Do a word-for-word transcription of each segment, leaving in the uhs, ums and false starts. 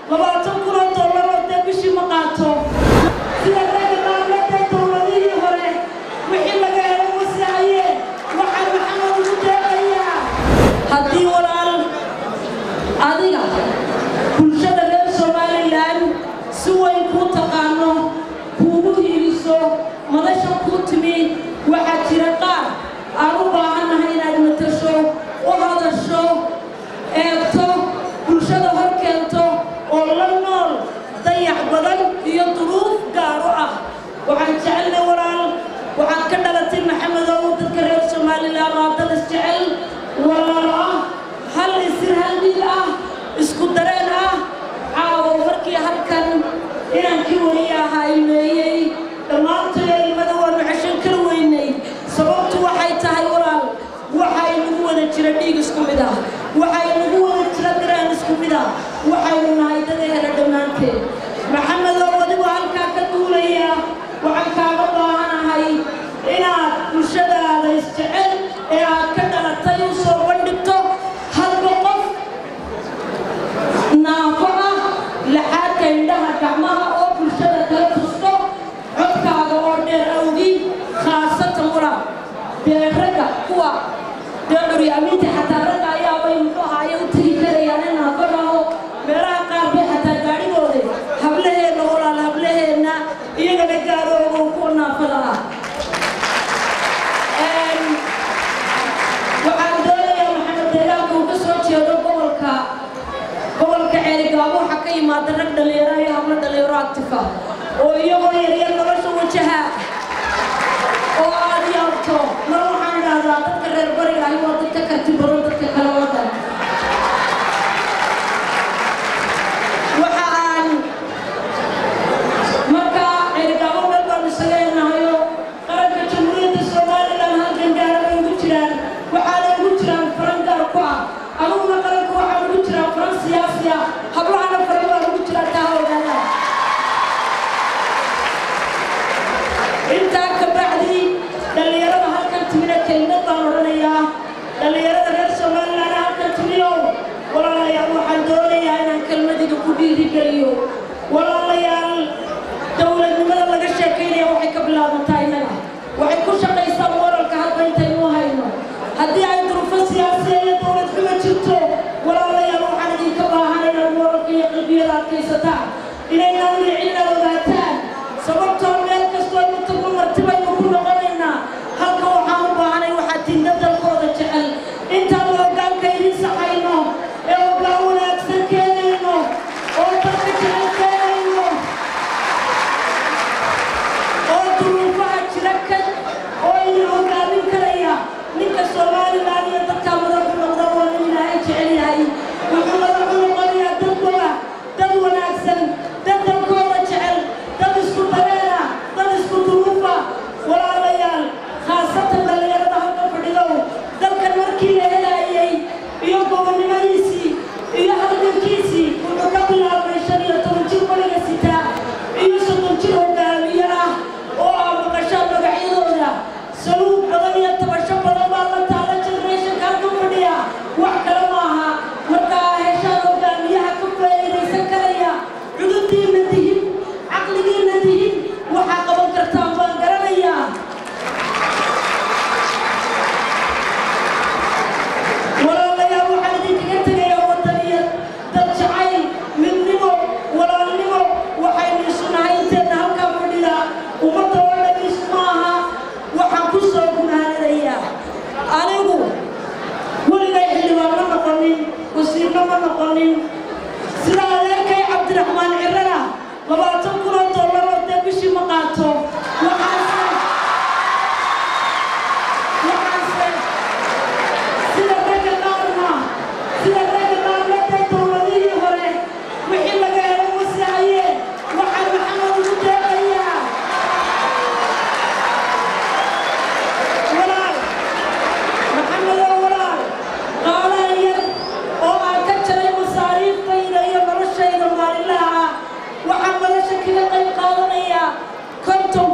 labaatan kun oo dollar oo dee bishii ma qaato sida ragga maamulada dowladihii hore wixii laga helay wasaaye waxaan maxamed ugu deeqayaa haddii walaal adiga bulshada reer Somaliland si weyn ku taqaano kuugu hiiliso madasha ku timi waxaa jira qaar aan u baahanahay inaad matasho u hadasho eegto bulshada hor keento oo la nool dayax badan iyo duruuf gaar u ah waxaan jecelnay walaal waxaad ka dhalatay maxamed oo dadka reer Somaliland waa dad isjecel walaal ah hal isir hal mid ah isku dareen ah caawo markii halkan inankii wariyaha imeeyey dhammaantood ilmada waanu cashan kala weynay sababtu waxay tahay walaal waxay nagu wada jira dhiig isku mid ah waxay nagu wada jira dareen isku mid ah waxaynu nahay dad ehel dhammaanteed maxamed oo wadigu halkaa ka duulaya waxaan kaaga baahanahay inaad bulshadaada isjecel ee aad ka dhalatay u soo bandhigto halba qof naafo ah laxaadka indhaha gacmaha oo bulshada kala tusto codkaaga oo dheer awgi khaasatan walaal dee ragga kuwa dee curyaaminta xataa ragga ayaabay muxuu ahaaye u tegi karayaan in naafadaho meelaha qaar bay xataa gaadhigooda hablaheenna walaal hablaheenna iyagana gaaroogo kuwa naafada ah waxaan doonayaa maxamed deegaanka uu ka soo jeedo gobolka gobolka Ceerigaabo waxaa ka yimaada rag dhalinyaro iyo hablo dhalinyaro active ah oo iyagoo yaryar nolosha wajaha oo aad yaabto mar waxaan idhaahdaa dadka reer bariga ahi waa dadka karti badan dadka kale wadan waxaan markaa Ceerigaabo meel baan isaga inahayo qaranka jamhuuriyadda Somaliland halkan gaara bay ugu jiraan waxaana ugu jiraan faran gaar ku ah anuguna qaranka waxaa ugu jiraa faran siyaasi ah hablahana faran baa ugu jiraa taa ogaada intaa ka bacdi dhalinyarada halkan timina kelimad baan odhanayaa dhalinyarada reer Somaliland halkan timiyo walaalayaal waxaan doonayaa inaan kelmadiga ku dhiirigeliyo walaalayaal dowladnimada laga sheekaynaya waxay ka bilaabantaa innaga waxay ku shaqaysaa wararka hadda intaynu hayno haddii ay duruufo siyaasiya iyo dowlad xumo jirto walaalayaal waxaan idinka baahanay inaad wararka iyo qalbiyada adkaysataan inaynaan wicinaad ogaataan sababtoo meel kastoo aynu tagno martibaynu ku noqonaynaa halka waxaan u baahanay waxaa tinda dalkooda jecel intaan hoggaanka idin saxayno ee hoggaan wanaagsan keenayno oo dadka jecel keenayno oo duruufaha jira ka oo idin hoggaamin karaya ninka Somaliland iyo dadka madaxu noqda waa in Ilaahay jecel yahay wuxuu madaxu noqonayaa dad wada dad wanaagsan dad dalkooda jecel dad isku dareera dad isku duruufa walaalayaal khaasatan dhalinyarada halka fadhido dalkan markii la helayay iyo gobonnimadiisii iyo halgankiisii wuxuu ka bilaabay shan iyo toban jir waliga sitaa iyo soddon jir hogaamiye ah oo ah maqashaan magacyadooda saluug badan iyo tabasho badan baa la taala generationka halka fadhiya wax kale maaha markaa heshaan hogaamiyaha ka faa'iidaysan karaya cududiina dihin caqligiina dihin waxaa qaban kartaan baan garanayaa walaalayaal waxaan idinkaga tegayaa wadaniyad dad jacayl midnimo walaalnimo waxaynu isu nahay inteedna halkaa fadhida ummadda oo dhan isu maaha waxaan ku soo gunaanadayaa anigu weligay xildhibaan ma noqonin wasiirna ma noqonin sida adeerkay cabdiraxmaan cirana labaatan kun oo dollar oo dee bishii ma qaato waxaanse waxaanse sida ragga qaarna sida ragga maamulada dowladihii hore wixii laga helay wasaaye waxaan maxamed ugu deeqayaa walaal maxamed oo walaal qaalahan yar oo aan ka jaray masaariiftayda iyo noloshayda maalinlaha ah waxaan nolosha kaga qayb qaadanayaa konton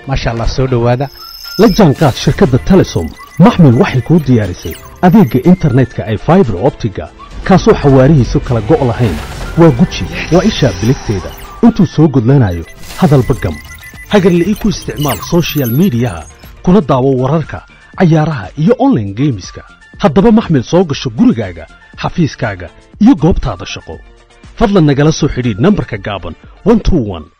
maasha Allah soo dhawaada la jaanqaad shirkadda Telesom maxmil waxay ku diyaarisay adeegga internetka ay fiber optiga kaasoo xawaarihiisu kala go' lahayn waa guji waa isha biligteeda intuu soo gudlanayo hadalba gam hagarla'ii ku isticmaal social mediaha kuna daawo wararka cayaaraha iyo online gameska haddaba maxmil soo gasho gurigaaga xafiiskaaga iyo goobtaada shaqo fadlan nagala soo xidhiidh nambarka gaaban one two one